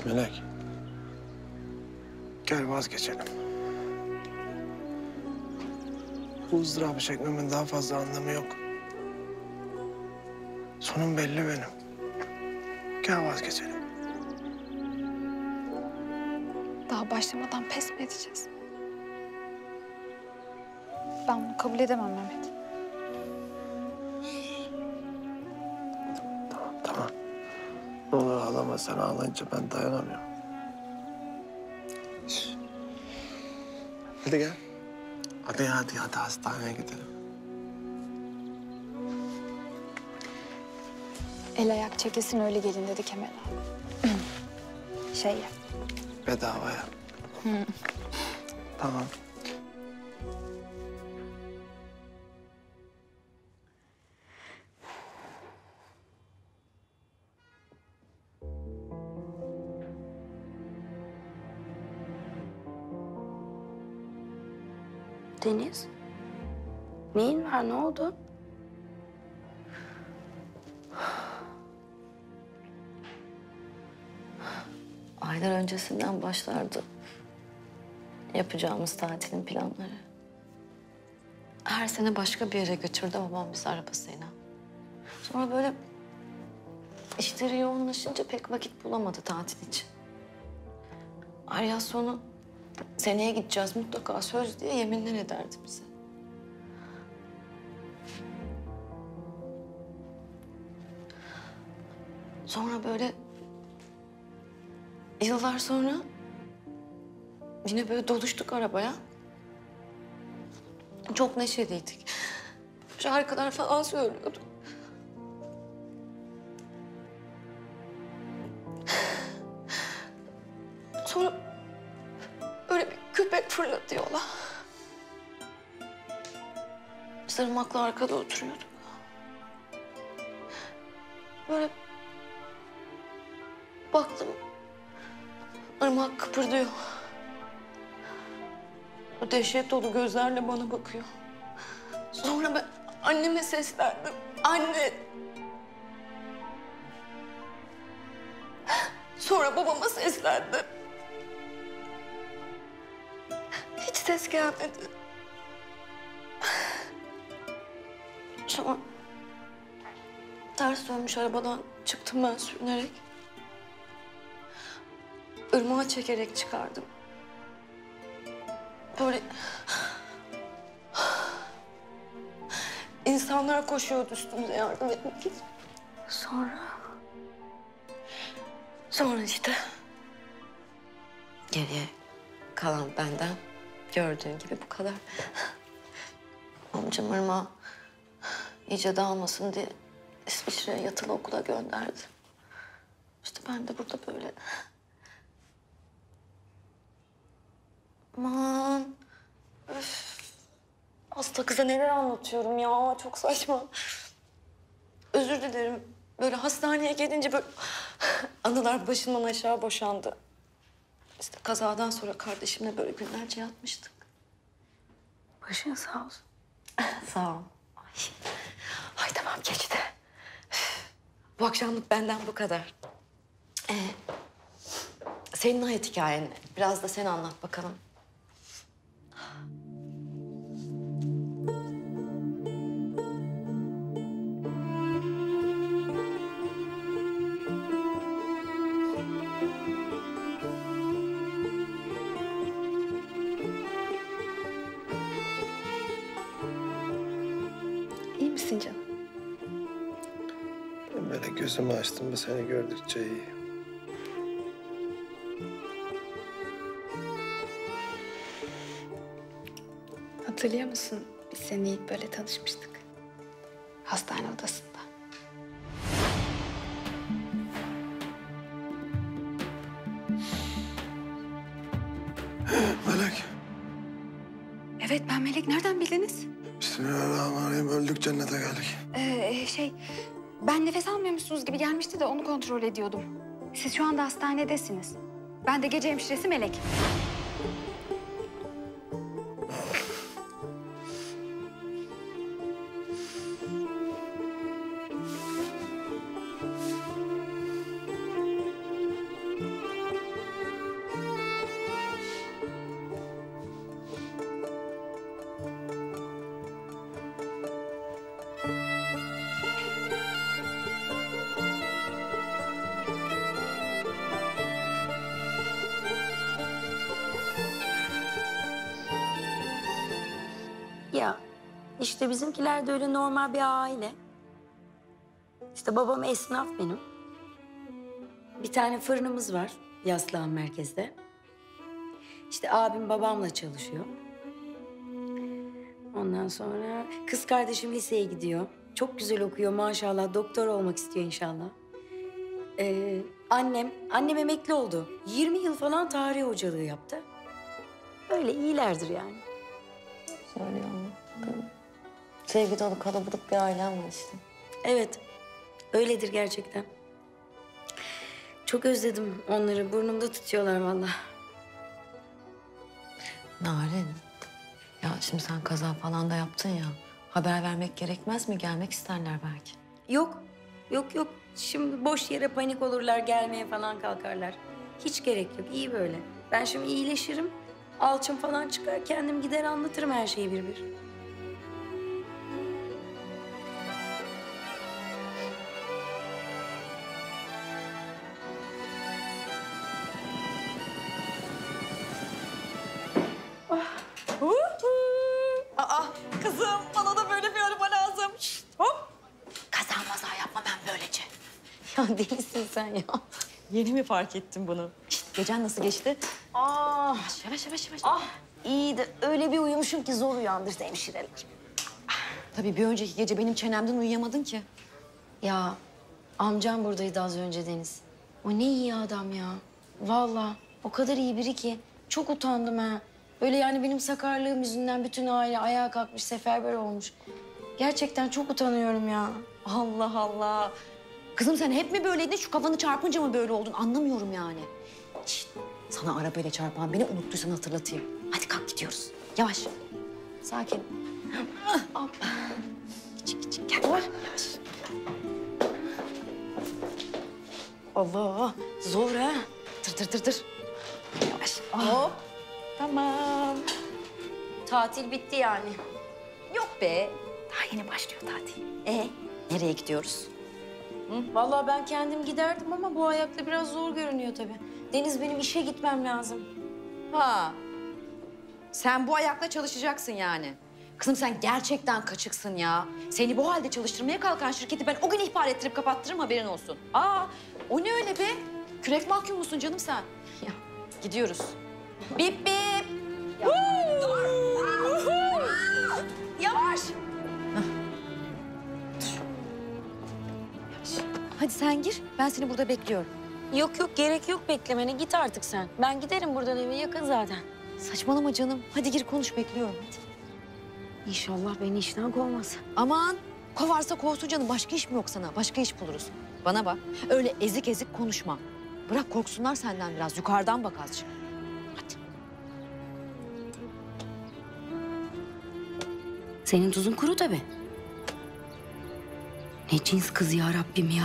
Melek. Gel vazgeçelim. Bu ızdırabı çekmemin daha fazla anlamı yok. Sonum belli benim. Gel vazgeçelim. Daha başlamadan pes mi edeceğiz? Ben bunu kabul edemem Mehmet. Tamam. Ne olur ağlama. Sen ağlayınca ben dayanamıyorum. Şş. Hadi gel. Hadi hastaneye gidelim. El ayak çekilsin öyle gelin dedi Kemal abi. Şey ya. Bedavaya. Tamam. Deniz, neyin var, ne oldu? Aylar öncesinden başlardı yapacağımız tatilin planları. Her sene başka bir yere götürdü babam bizi arabasıyla. Sonra böyle işleri yoğunlaşınca pek vakit bulamadı tatil için. Yaz sonu seneye gideceğiz mutlaka söz diye yeminler ederdi bize. Sonra böyle yıllar sonra yine böyle doluştuk arabaya. Çok neşeliydik. Şarkılar falan söylüyordu. Sonra öyle bir köpek fırladı yola. Biz Irmak'la arkada oturuyorduk. Böyle baktım. Irmak kıpırdıyor. O dehşet dolu gözlerle bana bakıyor. Sonra ben anneme seslendim. Anne! Sonra babama seslendim. Hiç ses gelmedi. Sonra ters dönmüş arabadan çıktım ben sürünerek. Irmağı çekerek çıkardım. Böyle insanlar koşuyordu üstümüze yardım etmek için. Sonra işte geriye kalan benden gördüğün gibi bu kadar. Amcam Irmağı iyice dağılmasın diye İsviçre'ye yatılı okula gönderdi. İşte ben de burada böyle... Aman. Öf. Hasta kıza neler anlatıyorum ya. Çok saçma. Özür dilerim. Böyle hastaneye gelince böyle anılar başımdan aşağı boşandı. İşte kazadan sonra kardeşimle böyle günlerce yatmıştık. Başın sağ olsun. Sağ ol. Ay tamam geçti. Bu akşamlık benden bu kadar. Senin hayat hikayen ne? Biraz da sen anlat bakalım. İyi misin canım? Ben böyle gözümü açtım mı seni gördükçe iyi. Hatırlıyor musun? Biz seninle ilk böyle tanışmıştık. Hastane odasında. Melek. Evet ben Melek. Nereden bildiniz? Bismillahirrahmanirrahim. Öldük cennete geldik. Ben nefes almıyormuşsunuz gibi gelmişti de onu kontrol ediyordum. Siz şu anda hastanedesiniz. Ben de gece hemşiresi Melek. ya, işte bizimkiler de öyle normal bir aile. İşte babam esnaf benim. Bir tane fırınımız var Yaslağan merkezde. İşte abim babamla çalışıyor. Ondan sonra kız kardeşim liseye gidiyor. Çok güzel okuyor maşallah. Doktor olmak istiyor inşallah. Annem emekli oldu. 20 yıl falan tarih hocalığı yaptı. Öyle iyilerdir yani. Söylüyor mu? Sevgi dolu kalabalık bir ailem var işte. Evet, öyledir gerçekten. Çok özledim onları. Burnumda tutuyorlar vallahi. Narin, ya şimdi sen kaza falan da yaptın ya. Haber vermek gerekmez mi? Gelmek isterler belki. Yok, yok. Şimdi boş yere panik olurlar, gelmeye falan kalkarlar. Hiç gerek yok, iyi böyle. Ben şimdi iyileşirim, alçım falan çıkar, kendim gider anlatırım her şeyi bir bir. Aa kızım bana da böyle bir araba lazım. Şişt, hop. Kaza maza yapma ben böylece. Ya delisin sen ya. Yeni mi fark ettin bunu? Şişt, gecen nasıl geçti? Yavaş. Ah İyi de öyle bir uyumuşum ki zor uyandırdı hemşireler. Tabii bir önceki gece benim çenemden uyuyamadın ki. Ya amcam buradaydı az önce Deniz. O ne iyi adam ya. Vallahi o kadar iyi biri ki. Çok utandım ha. Böyle yani benim sakarlığım yüzünden bütün aile ayağa kalkmış, seferber olmuş. Gerçekten çok utanıyorum ya. Allah Allah. Kızım sen hep mi böyleydin? Şu kafanı çarpınca mı böyle oldun? Anlamıyorum yani. Şişt, sana arabayla çarpan beni unuttuysan hatırlatayım. Hadi kalk gidiyoruz. Yavaş. Sakin. Hop. Küçük. Gel. Yavaş. Allah zor ha. Tır. Yavaş. Hop. Tamam. Tatil bitti yani. Yok be. Daha yeni başlıyor tatil. Nereye gidiyoruz? Vallahi ben kendim giderdim ama bu ayakta biraz zor görünüyor tabii. Deniz benim işe gitmem lazım. Ha. Sen bu ayakla çalışacaksın yani. Kızım sen gerçekten kaçıksın ya. Seni bu halde çalıştırmaya kalkan şirketi ben o gün ihbar ettirip kapattırırım haberin olsun. Aa, o ne öyle be? Kürek mahkum musun canım sen? Ya, gidiyoruz. Bip bip. Dur. Yavaş. Hah. Yavaş. Hadi sen gir. Ben seni burada bekliyorum. Yok gerek yok beklemene. Git artık sen. Ben giderim buradan, eve yakın zaten. Saçmalama canım. Hadi gir konuş bekliyorum hadi. İnşallah beni işten kovmaz. Aman kovarsa kovsun canım. Başka iş mi yok sana? Başka iş buluruz. Bana bak. Öyle ezik konuşma. Bırak korksunlar senden biraz. Yukarıdan bak azıcık. Hadi. Senin tuzun kuru tabii. Ne cins kız ya Rabbim ya.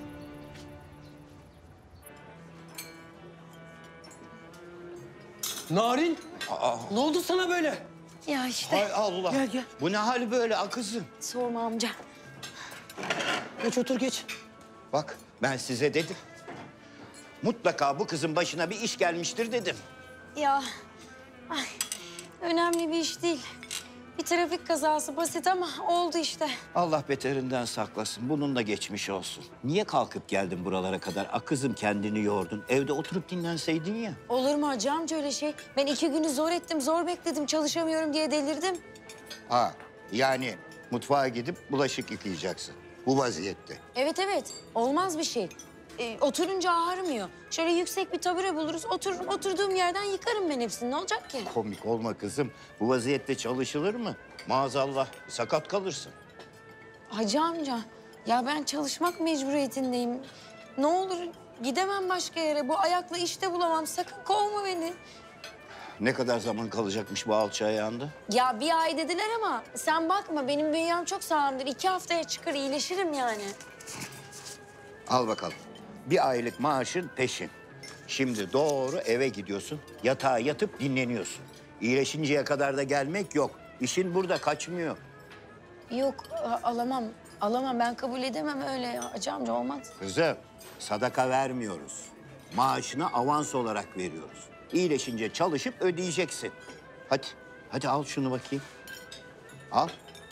Narin. Ne oldu sana böyle? Ya işte. Hay Allah. Gel. Bu ne hal böyle akızım? Sorma amca. Geç otur geç. Bak ben size dedim. Mutlaka bu kızın başına bir iş gelmiştir dedim. Ya. Ay, önemli bir iş değil. Bir trafik kazası basit ama oldu işte. Allah beterinden saklasın. Bunun da geçmiş olsun. Niye kalkıp geldin buralara kadar? Akızım kendini yordun. Evde oturup dinlenseydin ya. Olur mu hacı amca öyle şey? Ben 2 günü zor ettim, zor bekledim. Çalışamıyorum diye delirdim. Ha yani mutfağa gidip bulaşık yıkayacaksın. Bu vaziyette. Evet. Olmaz bir şey. Oturunca ağrımıyor. Şöyle yüksek bir tabure buluruz. Otururum, oturduğum yerden yıkarım ben hepsini. Ne olacak ki? Komik olma kızım. Bu vaziyette çalışılır mı? Maazallah sakat kalırsın. Hacı amca, ya ben çalışmak mecburiyetindeyim. Ne olur gidemem başka yere. Bu ayakla işte bulamam. Sakın kovma beni. Ne kadar zaman kalacakmış bu alçı ayağında? Ya 1 ay dediler ama sen bakma. Benim bünyem çok sağlamdır. 2 haftaya çıkar, iyileşirim yani. Al bakalım. 1 aylık maaşın peşin. Şimdi doğru eve gidiyorsun. Yatağa yatıp dinleniyorsun. İyileşinceye kadar da gelmek yok. İşin burada kaçmıyor. Yok, alamam. Alamam. Ben kabul edemem öyle ya. Hacı amca olmaz. Kızım, sadaka vermiyoruz. Maaşını avans olarak veriyoruz. İyileşince çalışıp ödeyeceksin. Hadi al şunu bakayım. Al.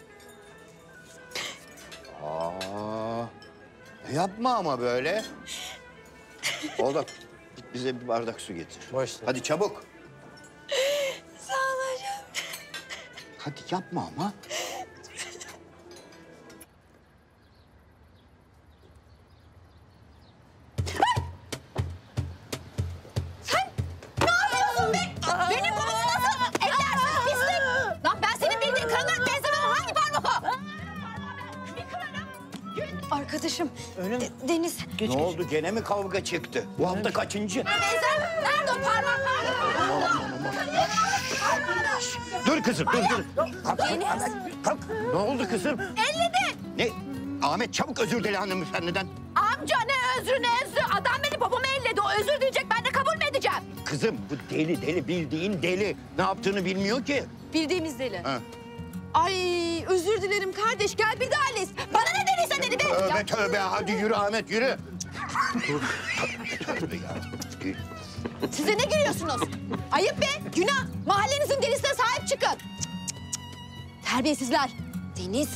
Aa, yapma ama böyle. Oğlum git bize bir bardak su getir. Başla. Hadi çabuk. Sağ ol hocam. Hadi yapma ama. Benim babamı nasıl ellersin pislik? Lan ben senin bildiğin karından benzemem. Hangi parmak o? Arkadaşım Deniz. Ne oldu? Gene mi kavga çıktı? Bu hafta kaçıncı? Benzer. Nerede o parmak? Dur kızım, dur. Kalk, kalk. Ne oldu kızım? Elledi. Ne? Ahmet çabuk özür dile hanımefendiden. Amca ne özrü ne özrü. Adam beni babamı elledi. O özür diyecek. Ben de kabul mü edeceğim? Kızım bu deli bildiğin deli. Ne yaptığını bilmiyor ki. Bildiğimiz deli. Ha. Ay özür dilerim kardeş. Gel bir daha les. Bana ne dediyse dedi be. Tövbe hadi yürü Ahmet yürü. Tövbe ya. Yürü. Size ne gülüyorsunuz? Ayıp be. Günah. Mahallenizin delisine sahip çıkın. Cık, cık, cık. Terbiyesizler. Deniz.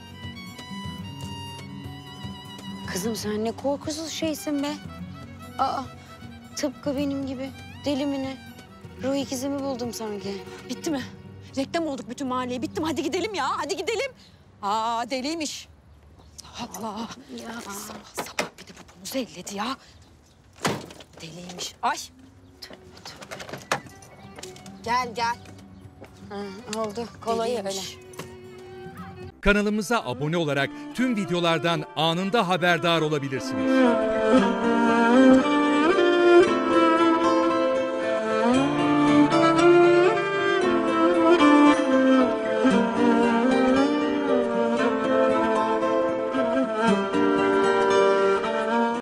Kızım sen ne korkusuz şeysin be. Aa, tıpkı benim gibi. Deli mi ne? Ruh ikizimi buldum sanki. Bitti mi? Reklam olduk bütün mahalleye. Bittim. Hadi gidelim ya. Hadi gidelim. Aa deliymiş. Allah Allah. Ya. Sabah sabah bir de babamızı elledi ya. Deliymiş. Ay. Gel gel. Ha, oldu. Kolay öyle. Deliymiş. Kanalımıza abone olarak tüm videolardan anında haberdar olabilirsiniz.